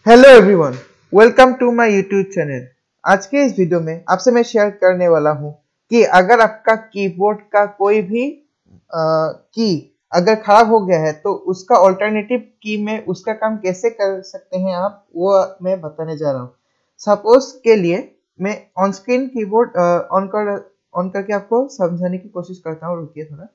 Hello everyone, welcome to my YouTube channel. आज के इस वीडियो में आपसे मैं शेयर करने वाला हूं कि अगर आपका कीबोर्ड का कोई भी की अगर खराब हो गया है तो उसका ऑल्टरनेटिव की में उसका काम कैसे कर सकते हैं आप, वो मैं बताने जा रहा हूं। सपोज के लिए मैं ऑन स्क्रीन कीबोर्ड ऑन करके आपको समझाने की कोशिश करता हूँ। रुकिए थोड़ा,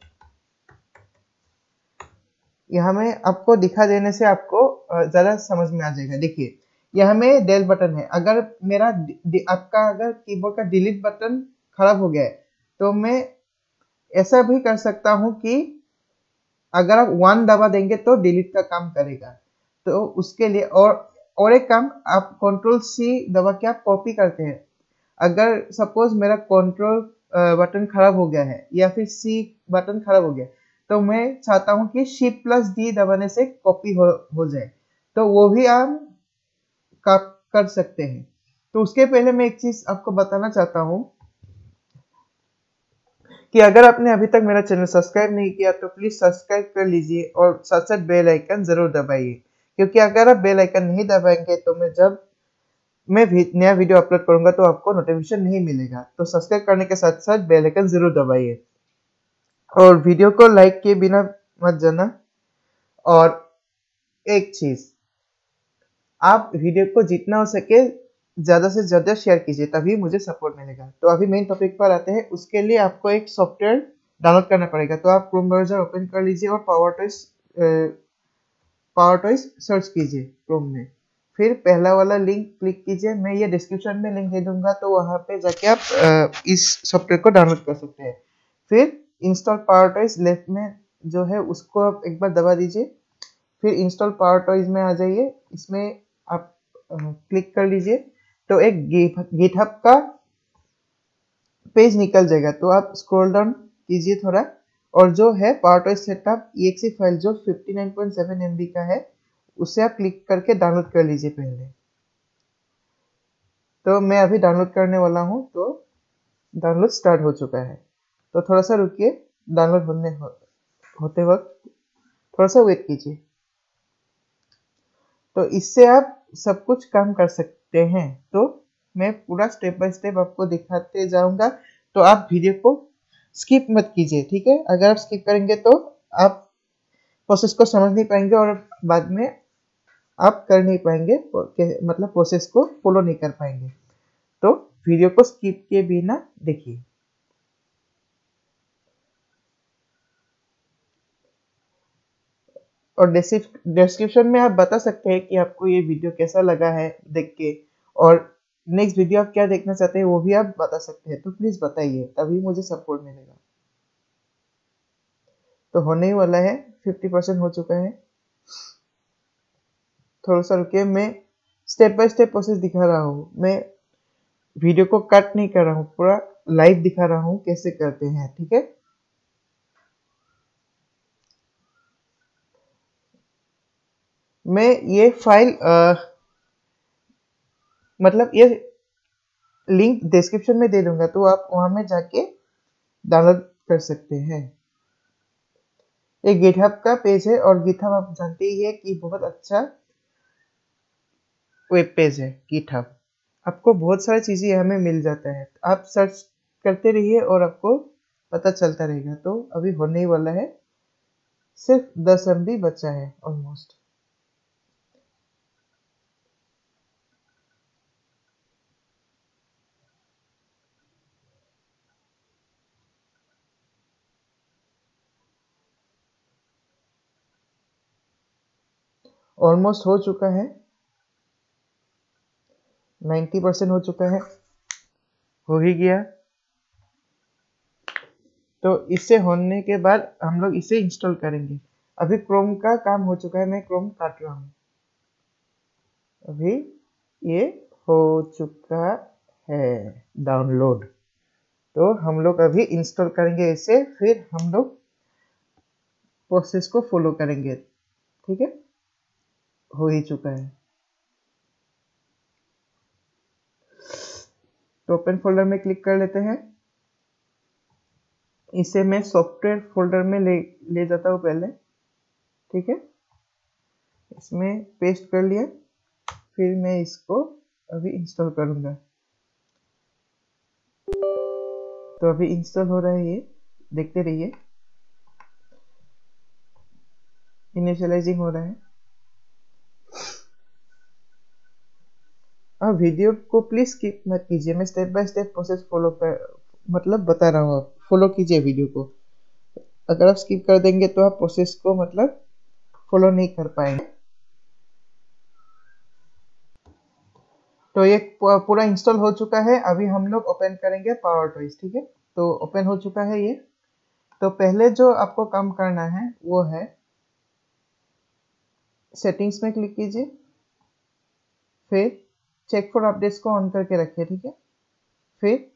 यहाँ में आपको दिखा देने से आपको ज़्यादा समझ में आ जाएगा। देखिए, यहाँ में डेल बटन है। अगर मेरा आपका अगर कीबोर्ड का डिलीट बटन खराब हो गया है तो मैं ऐसा भी कर सकता हूँ कि अगर आप 1 दबा देंगे तो डिलीट का काम करेगा। तो उसके लिए और एक काम, आप कंट्रोल सी दबा के आप कॉपी करते हैं। अगर सपोज मेरा कंट्रोल बटन खराब हो गया है या फिर सी बटन खराब हो गया, तो मैं चाहता हूँ कि शिफ्ट प्लस डी दबाने से कॉपी हो जाए, तो वो भी आप कर सकते हैं। तो उसके पहले मैं एक चीज आपको बताना चाहता हूँ कि अगर आपने अभी तक मेरा चैनल सब्सक्राइब नहीं किया तो प्लीज सब्सक्राइब कर लीजिए और साथ साथ बेल आइकन जरूर दबाइए, क्योंकि अगर आप बेल आइकन नहीं दबाएंगे तो जब मैं नया वीडियो अपलोड करूंगा तो आपको नोटिफिकेशन नहीं मिलेगा। तो सब्सक्राइब करने के साथ साथ बेल आइकन जरूर दबाइए और वीडियो को लाइक किए बिना मत जाना। और एक चीज, आप वीडियो को जितना हो सके ज़्यादा से ज़्यादा शेयर कीजिए, तभी मुझे सपोर्ट मिलेगा। तो अभी मेन टॉपिक पर आते हैं। उसके लिए आपको एक सॉफ्टवेयर डाउनलोड करना पड़ेगा। तो आप क्रोम ब्राउज़र ओपन कर लीजिए और पावर टॉयज सर्च कीजिए क्रोम में। फिर पहला वाला लिंक क्लिक कीजिए। मैं ये डिस्क्रिप्शन में लिंक दे दूंगा, तो वहाँ पे जाके आप इस सॉफ्टवेयर को डाउनलोड कर सकते हैं। फिर इंस्टॉल पावर टॉयज लेफ्ट में जो है उसको आप एक बार दबा दीजिए। फिर इंस्टॉल पावर टॉयज में आ जाइए, इसमें आप क्लिक कर लीजिए तो एक गिटहब का पेज निकल जाएगा। तो आप स्क्रॉल डाउन कीजिए थोड़ा और जो है Power Toys setup exe file जो 59.7 MB का है, उसे आप क्लिक करके डाउनलोड कर लीजिए पहले। तो मैं अभी डाउनलोड करने वाला हूँ, तो डाउनलोड स्टार्ट हो चुका है। तो थोड़ा सा रुकिए, डाउनलोड होते वक्त थोड़ा सा वेट कीजिए। तो इससे आप सब कुछ काम कर सकते हैं। तो मैं पूरा स्टेप बाय स्टेप आपको दिखाते जाऊंगा, तो आप वीडियो को स्किप मत कीजिए, ठीक है? अगर आप स्किप करेंगे तो आप प्रोसेस को समझ नहीं पाएंगे और बाद में आप कर नहीं पाएंगे, मतलब प्रोसेस को फॉलो नहीं कर पाएंगे। तो वीडियो को स्किप किए बिना देखिए। और डिस्क्रिप्शन में आप बता सकते हैं कि आपको ये वीडियो कैसा लगा है देख के, और नेक्स्ट वीडियो आप क्या देखना चाहते हैं वो भी आप बता सकते हैं। तो प्लीज बताइए, तभी मुझे सपोर्ट मिलेगा। तो होने ही वाला है, 50% हो चुका है। थोड़ा सा रुकिए, मैं स्टेप बाय स्टेप प्रोसेस दिखा रहा हूँ। मैं वीडियो को कट नहीं कर रहा हूँ, पूरा लाइव दिखा रहा हूँ कैसे करते हैं, ठीक है? मैं ये फाइल मतलब ये लिंक डिस्क्रिप्शन में दे दूंगा, तो आप वहां में जाके डाउनलोड कर सकते हैं। ये गिटहब का पेज है और गिटहब आप जानते ही है कि बहुत अच्छा वेब पेज है गिटहब। आपको बहुत सारी चीजें यहाँ में मिल जाता है, आप सर्च करते रहिए और आपको पता चलता रहेगा। तो अभी होने ही वाला है, सिर्फ 10 MB बचा है ऑलमोस्ट। ऑलमोस्ट हो चुका है, 90% हो चुका है, हो ही गया। तो इससे होने के बाद हम लोग इसे इंस्टॉल करेंगे। अभी क्रोम का काम हो चुका है, मैं क्रोम काट रहा हूँ। अभी ये हो चुका है डाउनलोड। तो हम लोग अभी इंस्टॉल करेंगे इसे, फिर हम लोग प्रोसेस को फॉलो करेंगे, ठीक है? हो ही चुका है। तो ओपन फोल्डर में क्लिक कर लेते हैं। इसे मैं सॉफ्टवेयर फोल्डर में ले जाता हूँ पहले, ठीक है? इसमें पेस्ट कर लिया। फिर मैं इसको अभी इंस्टॉल करूँगा। तो अभी इंस्टॉल हो रहा है, ये देखते रहिए, इनिशियलाइजिंग हो रहा है। अब वीडियो को प्लीज स्किप मत कीजिए, मैं step by step process follow कर मतलब बता रहा हूँ, आप फॉलो कीजिए वीडियो को। अगर आप स्किप कर देंगे तो आप प्रोसेस को मतलब फॉलो नहीं कर पाएंगे। तो ये पूरा इंस्टॉल हो चुका है। अभी हम लोग ओपन करेंगे पावर टॉयज, ठीक है। तो ओपन हो चुका है ये। तो पहले जो आपको काम करना है वो है सेटिंग्स में क्लिक कीजिए, फिर चेक फॉर अपडेट्स को ऑन करके रखिए, ठीक है। फिर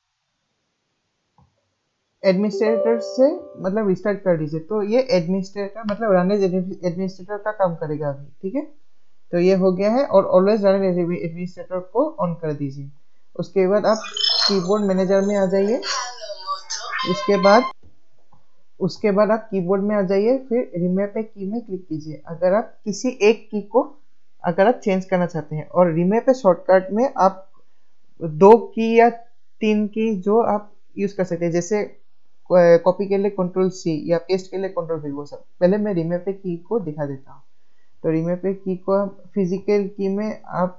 एडमिनिस्ट्रेटर से मतलब रिस्टार्ट कर दीजिए। तो ये एडमिनिस्ट्रेटर मतलब रन एज एडमिनिस्ट्रेटर का काम करेगा अभी, ठीक है। तो ये हो गया है। और ऑलवेज रन एज एडमिनिस्ट्रेटर को ऑन कर दीजिए। उसके बाद आप कीबोर्ड मैनेजर में आ जाइए। उसके बाद आप कीबोर्ड में आ जाइए, फिर रिमैप ए की में क्लिक कीजिए। अगर आप किसी एक की को अगर आप चेंज करना चाहते हैं, और रिमैप ए शॉर्टकट में आप 2 की या 3 की जो आप यूज कर सकते हैं, जैसे कॉपी के लिए कंट्रोल सी या पेस्ट के लिए कंट्रोल वी, वो सब। पहले मैं रिमैप ए की को दिखा देता हूँ। तो रिमैप ए की को फिजिकल की में आप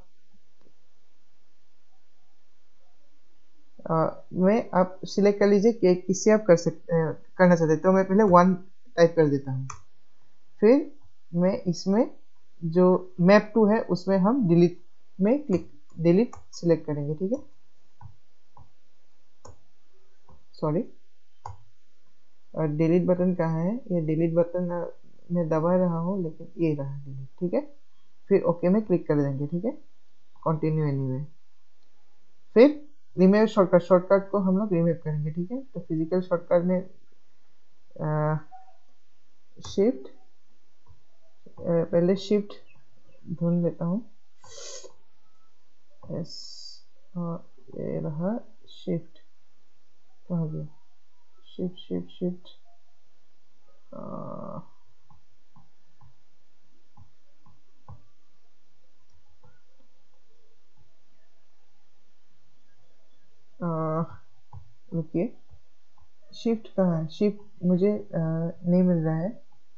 आप सिलेक्ट कर लीजिए कि किससे आप करना चाहते हैं। तो मैं पहले 1 टाइप कर देता हूँ। फिर मैं इसमें जो मैप टू है उसमें हम डिलीट में डिलीट सिलेक्ट करेंगे, ठीक है। सॉरी, और डिलीट बटन कहाँ है? ये डिलीट बटन मैं दबा रहा हूँ, लेकिन ये रहा डिलीट, ठीक है। फिर ओके में क्लिक कर देंगे, ठीक है। Continue anyway. फिर रिमेव शॉर्टकट को हम लोग रिमेव करेंगे, ठीक है। तो फिजिकल शॉर्टकट में शिफ्ट, पहले शिफ्ट ढूंढ लेता हूँ, एस, और ये रहा शिफ्ट। कहाँ गया? शिफ्ट शिफ्ट शिफ्ट, रुकिए, शिफ्ट कहाँ है? शिफ्ट मुझे नहीं मिल रहा है।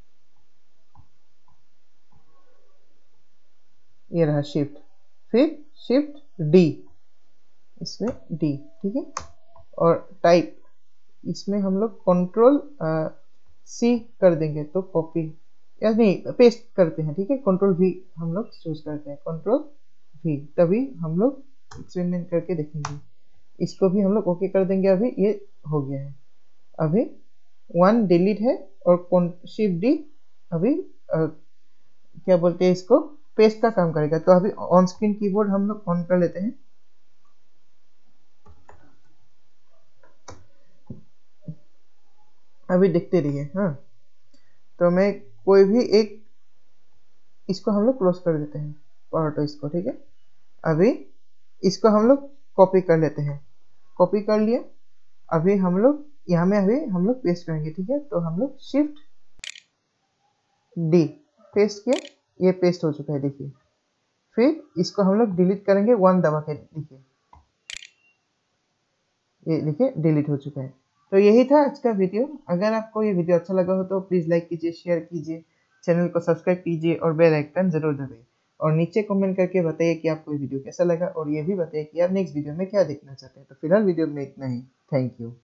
ये रहा शिफ्ट, फिर शिफ्ट डी, इसमें डी, ठीक है। और टाइप इसमें हम लोग कंट्रोल सी कर देंगे, तो कॉपी या नहीं पेस्ट करते हैं, ठीक है। कंट्रोल वी हम लोग चूज करते हैं, कंट्रोल वी, तभी हम लोग एक्सपेरिमेंट करके देखेंगे। इसको भी हम लोग ओके कर देंगे। अभी ये हो गया है। अभी 1 डिलीट है और शिफ्ट डी अभी क्या बोलते हैं इसको, पेस्ट का काम करेगा। तो अभी ऑन स्क्रीन कीबोर्ड हम लोग ऑन कर लेते हैं। अभी देखते रहिए, हाँ। तो मैं कोई भी एक इसको हम लोग क्लोज कर देते हैं, पावर टॉयज को, ठीक है। अभी इसको हम लोग कॉपी कर लेते हैं। कॉपी कर लिए। अभी हम लोग यहाँ में अभी हम लोग पेस्ट करेंगे, ठीक है। तो हम लोग शिफ्ट डी पेस्ट किया, ये पेस्ट हो चुका है, देखिए। फिर इसको हम लोग डिलीट करेंगे 1 दबा के, देखिए ये देखिए डिलीट हो चुका है। तो यही था आज का वीडियो। अगर आपको ये वीडियो अच्छा लगा हो तो प्लीज़ लाइक कीजिए, शेयर कीजिए, चैनल को सब्सक्राइब कीजिए और बेल आइकन जरूर दबाइए। और नीचे कमेंट करके बताइए कि आपको ये वीडियो कैसा लगा, और ये भी बताइए कि आप नेक्स्ट वीडियो में क्या देखना चाहते हैं। तो फिलहाल वीडियो में इतना ही। Thank you.